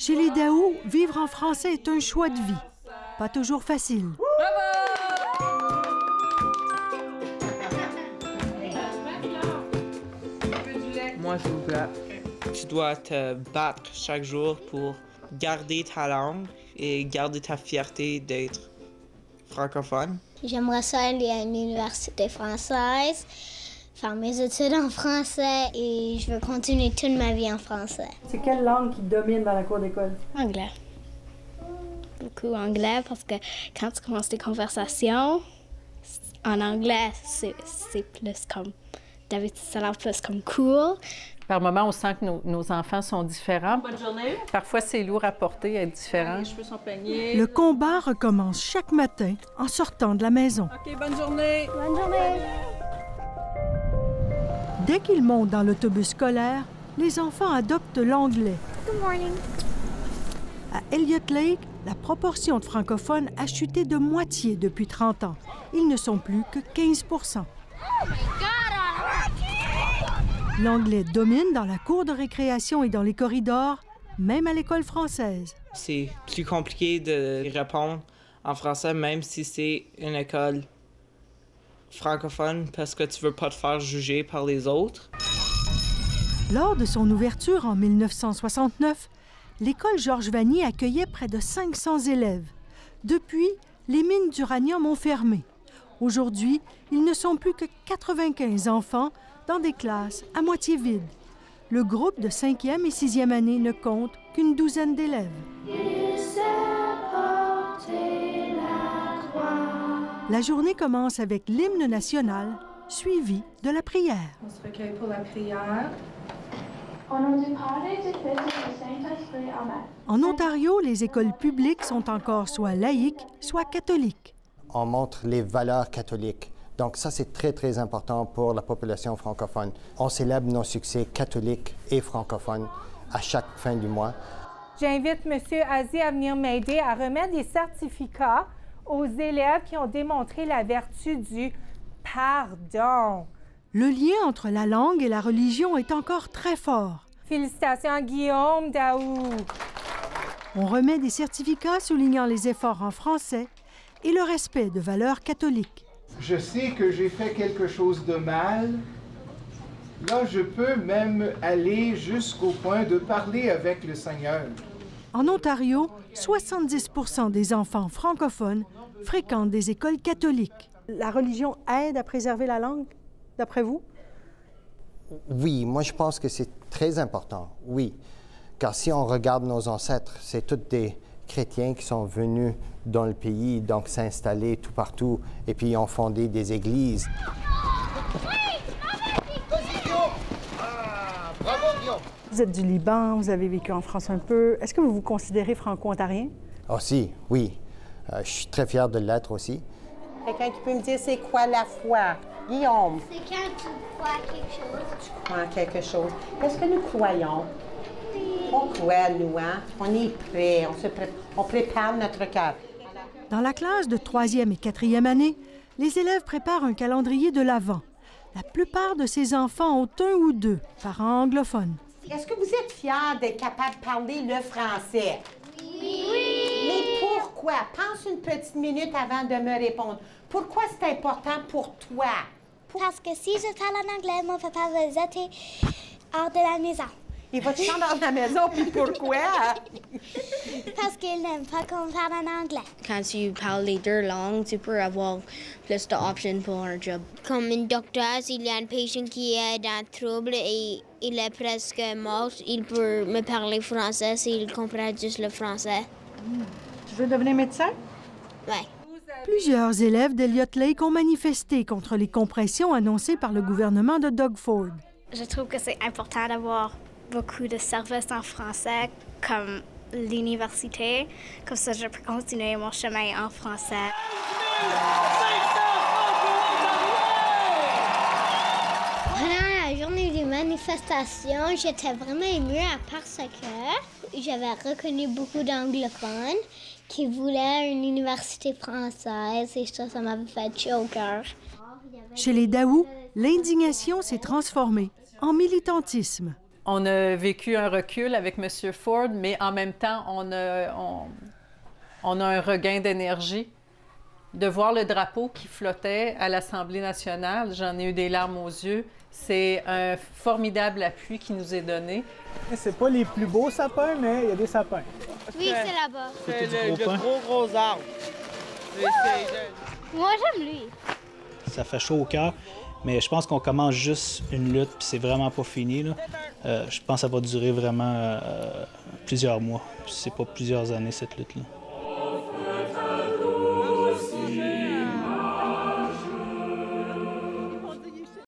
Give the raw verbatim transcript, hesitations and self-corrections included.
Chez les Daou, vivre en français est un choix de vie. Pas toujours facile. Moi, je vous plaît. Tu dois te battre chaque jour pour garder ta langue et garder ta fierté d'être francophone. J'aimerais ça aller à une université française, faire mes études en français et je veux continuer toute ma vie en français. C'est quelle langue qui domine dans la cour d'école? Anglais. Beaucoup anglais parce que quand tu commences des conversations en anglais, c'est plus comme... D'habitude, ça a l'air plus comme cool. Par moments, on sent que nos, nos enfants sont différents. Bonne journée. Parfois, c'est lourd à porter, à être différent. Les cheveux sont peignés. Le combat recommence chaque matin en sortant de la maison. OK, bonne journée. Bonne journée. Dès qu'ils montent dans l'autobus scolaire, les enfants adoptent l'anglais. Good morning. À Elliott Lake, la proportion de francophones a chuté de moitié depuis trente ans. Ils ne sont plus que quinze pour cent. L'anglais domine dans la cour de récréation et dans les corridors, même à l'école française. C'est plus compliqué de répondre en français, même si c'est une école francophone, parce que tu veux pas te faire juger par les autres. Lors de son ouverture en mille neuf cent soixante-neuf, l'école Georges Vanier accueillait près de cinq cents élèves. Depuis, les mines d'uranium ont fermé. Aujourd'hui, ils ne sont plus que quatre-vingt-quinze enfants dans des classes à moitié vides. Le groupe de cinquième et sixième année ne compte qu'une douzaine d'élèves. La journée commence avec l'hymne national, suivi de la prière. On se recueille pour la prière. Au nom du Père et du Fils et du Saint-Esprit, Amen. En Ontario, les écoles publiques sont encore soit laïques, soit catholiques. On montre les valeurs catholiques. Donc ça, c'est très, très important pour la population francophone. On célèbre nos succès catholiques et francophones à chaque fin du mois. J'invite M. Aziz à venir m'aider à remettre des certificats aux élèves qui ont démontré la vertu du pardon. Le lien entre la langue et la religion est encore très fort. Félicitations à Guillaume Daou. On remet des certificats soulignant les efforts en français et le respect de valeurs catholiques. Je sais que j'ai fait quelque chose de mal. Là, je peux même aller jusqu'au point de parler avec le Seigneur. En Ontario, soixante-dix pour cent des enfants francophones fréquentent des écoles catholiques. La religion aide à préserver la langue, d'après vous? Oui, moi je pense que c'est très important, oui. Car si on regarde nos ancêtres, c'est tous des chrétiens qui sont venus dans le pays, donc s'installer tout partout, et puis ont fondé des églises. Vous êtes du Liban, vous avez vécu en France un peu. Est-ce que vous vous considérez franco-ontarien? Ah si, oui. Euh, je suis très fier de l'être aussi. Quelqu'un qui peut me dire c'est quoi la foi? Guillaume. C'est quand tu crois quelque chose. Tu crois en quelque chose. Qu'est-ce que nous croyons? On croit, nous, hein? On est prêts, on, se pré... on prépare notre cœur. Dans la classe de troisième et quatrième année, les élèves préparent un calendrier de l'Avent. La plupart de ces enfants ont un ou deux parents anglophones. Est-ce que vous êtes fiers d'être capable de parler le français? Oui! oui. Mais pourquoi? Pense une petite minute avant de me répondre. Pourquoi c'est important pour toi? Pour... Parce que si je parle en anglais, mon papa va jeter hors de la maison. Il va te chanter dans la maison, puis pourquoi? Parce qu'il n'aime pas qu'on parle en anglais. Quand tu parles les deux langues, tu peux avoir plus d'options pour un job. Comme une docteur, s'il y a un patient qui est dans trouble et il est presque mort, il peut me parler français s'il comprend juste le français. Mmh. Tu veux devenir médecin? Oui. Plusieurs élèves d'Elliott Lake ont manifesté contre les compressions annoncées par le gouvernement de Doug Ford. Je trouve que c'est important d'avoir beaucoup de services en français, comme l'université. Comme ça, je peux continuer mon chemin en français. Pendant la journée des manifestations, j'étais vraiment émue parce que j'avais reconnu beaucoup d'anglophones qui voulaient une université française et ça, ça m'avait fait chaud au cœur. Chez les Daou, l'indignation s'est transformée en militantisme. On a vécu un recul avec M. Ford, mais en même temps, on a, on, on a un regain d'énergie. De voir le drapeau qui flottait à l'Assemblée nationale, j'en ai eu des larmes aux yeux. C'est un formidable appui qui nous est donné. C'est pas les plus beaux sapins, mais il y a des sapins. Oui, c'est là-bas. C'est le, le gros, gros arbre. Moi, j'aime lui. Ça fait chaud au cœur, mais je pense qu'on commence juste une lutte, puis c'est vraiment pas fini, là. Euh, je pense que ça va durer vraiment euh, plusieurs mois. C'est pas plusieurs années, cette lutte-là.